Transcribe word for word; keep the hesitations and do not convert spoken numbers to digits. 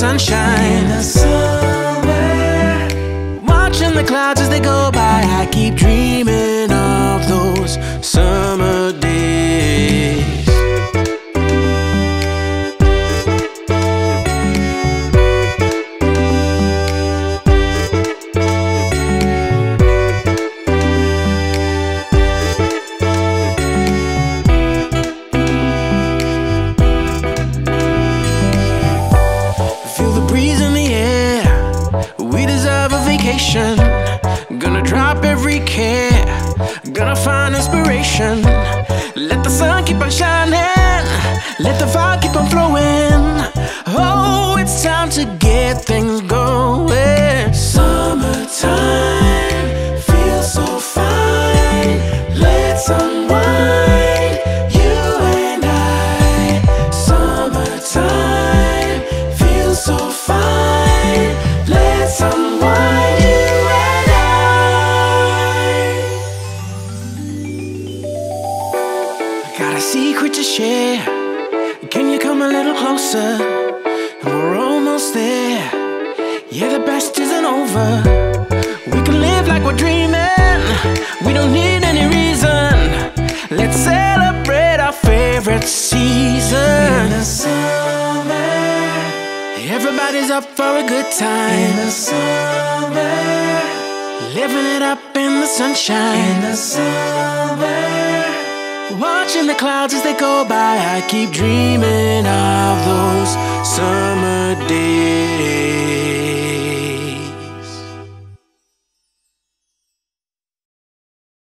sunshine. In the summer, watching the clouds as they go by, I keep dreaming of those summer days. Gonna drop every care, gonna find inspiration. Let the sun keep on shining, let the fire keep on flowing. Oh, it's time to get things going. Summertime feels so fine. Let's unwind, you and I. Summertime feels so fine. Let's unwind. Got a secret to share. Can you come a little closer? We're almost there. Yeah, the best isn't over. We can live like we're dreaming. We don't need any reason. Let's celebrate our favorite season. In the summer, everybody's up for a good time. In the summer, living it up in the sunshine. In the summer, watching the clouds as they go by, I keep dreaming of those summer days.